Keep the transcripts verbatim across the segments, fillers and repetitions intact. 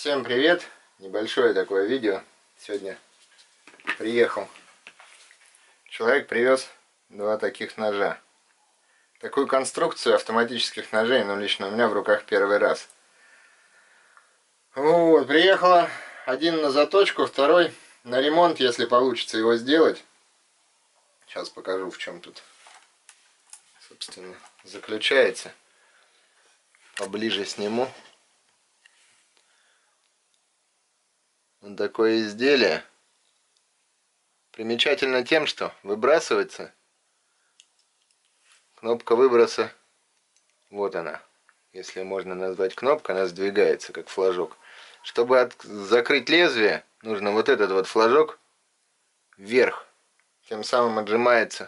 Всем привет! Небольшое такое видео. Сегодня приехал человек, привез два таких ножа. Такую конструкцию автоматических ножей, ну лично у меня в руках первый раз. Вот, приехала. Один на заточку, второй на ремонт, если получится его сделать. Сейчас покажу, в чем тут, собственно, заключается. Поближе сниму. Вот такое изделие. Примечательно тем, что выбрасывается. Кнопка выброса. Вот она. Если можно назвать кнопкой, она сдвигается, как флажок. Чтобы от... закрыть лезвие, нужно вот этот вот флажок вверх. Тем самым отжимается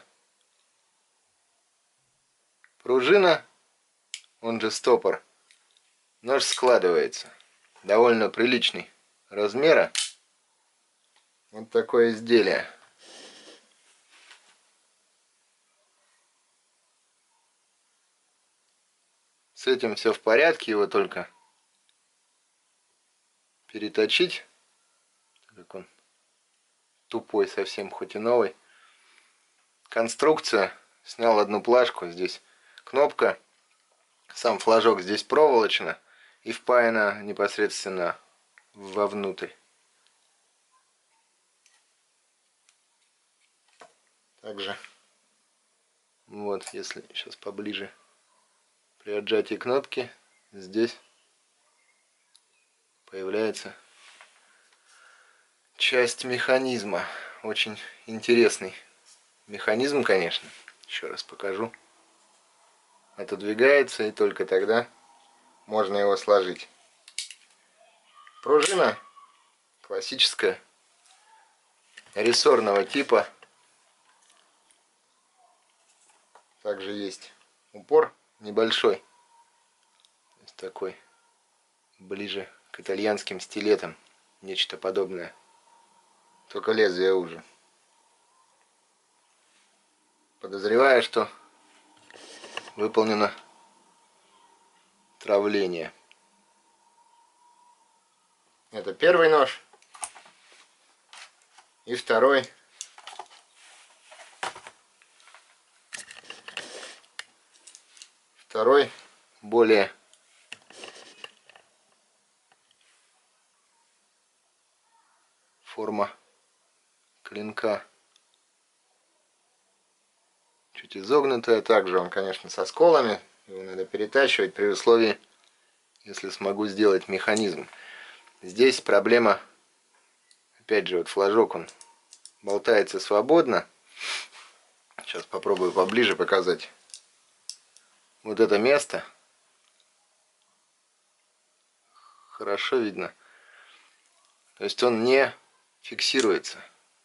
пружина, он же стопор. Нож складывается. Довольно приличный размера. Вот такое изделие. С этим все в порядке, его только переточить. Как он тупой совсем, хоть и новый. Конструкция. Снял одну плашку. Здесь кнопка. Сам флажок здесь проволочно. И впаяна непосредственно вовнутрь. Также, вот, если сейчас поближе, при отжатии кнопки, здесь появляется часть механизма. Очень интересный механизм, конечно. Еще раз покажу. Отодвигается, и только тогда можно его сложить. Пружина классическая, рессорного типа. Также есть упор небольшой. То есть такой, ближе к итальянским стилетам. Нечто подобное. Только лезвие уже. Подозреваю, что выполнено травление. Это первый нож. И второй. Второй более форма клинка чуть изогнутая. Также он, конечно, со сколами. Его надо перетачивать при условии, если смогу сделать механизм. Здесь проблема, опять же, вот флажок, он болтается свободно. Сейчас попробую поближе показать. Вот это место хорошо видно. То есть он не фиксируется.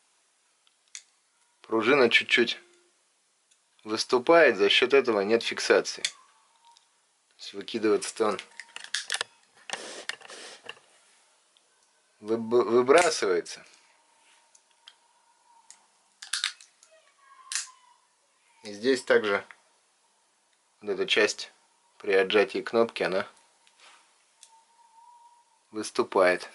Пружина чуть-чуть выступает, за счет этого нет фиксации. То есть выкидывается-то он, выбрасывается. И здесь также вот эта часть при отжатии кнопки, она выступает.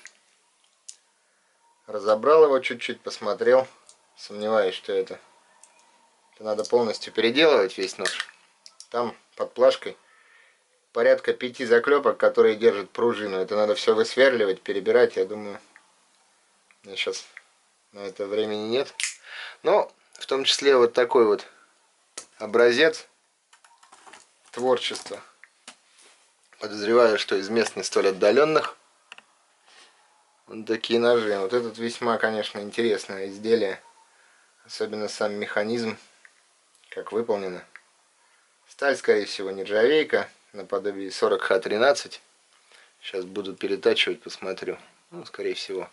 Разобрал его чуть-чуть, посмотрел. Сомневаюсь, что это, это надо полностью переделывать весь нож. Там под плашкой порядка пяти заклепок, которые держат пружину. Это надо все высверливать, перебирать. Я думаю, у меня сейчас на это времени нет. Но в том числе вот такой вот образец творчества. Подозреваю, что из мест не столь отдаленных. Вот такие ножи. Вот этот весьма, конечно, интересное изделие. Особенно сам механизм, как выполнено. Сталь, скорее всего, нержавейка, наподобие сорок ха тринадцать. Сейчас буду перетачивать, посмотрю. Ну, скорее всего.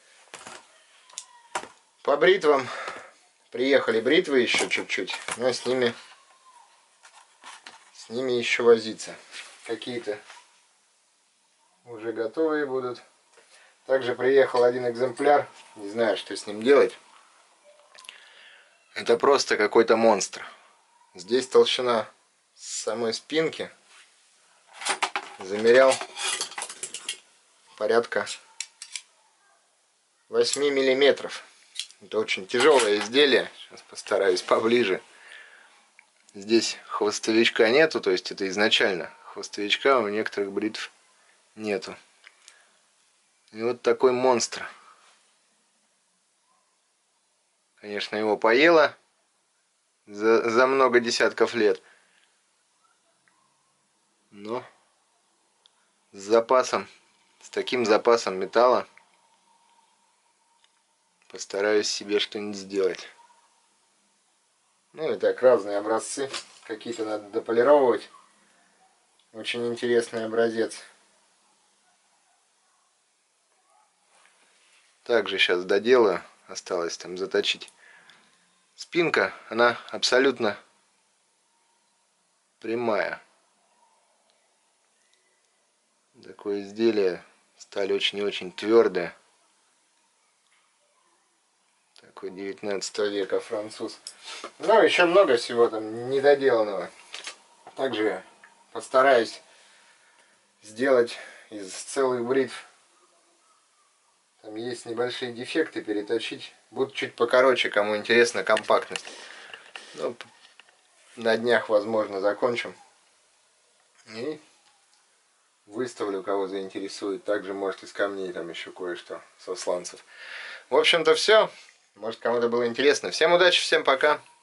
По бритвам. Приехали бритвы еще чуть-чуть, но с ними, с ними еще возиться. Какие-то уже готовые будут. Также приехал один экземпляр. Не знаю, что с ним делать. Это просто какой-то монстр. Здесь толщина самой спинки. Замерял порядка восьми миллиметров. Это очень тяжелое изделие. Сейчас постараюсь поближе. Здесь хвостовичка нету, то есть это изначально. Хвостовичка у некоторых бритв нету. И вот такой монстр. Конечно, его поело за, за много десятков лет. Но с запасом, с таким запасом металла постараюсь себе что-нибудь сделать. Ну и так, разные образцы. Какие-то надо дополировать. Очень интересный образец. Также сейчас доделаю. Осталось там заточить. Спинка, она абсолютно прямая. Такое изделие. Сталь очень и очень твердая. Такой девятнадцатого века француз. Ну, еще много всего там недоделанного. Также постараюсь сделать из целых бритв. Там есть небольшие дефекты, переточить. Будут чуть покороче, кому интересно, компактность. Ну, на днях, возможно, закончим. И выставлю, кого заинтересует. Также, может, из камней там еще кое-что, со сланцев. В общем-то, все. Может, кому-то было интересно. Всем удачи, всем пока.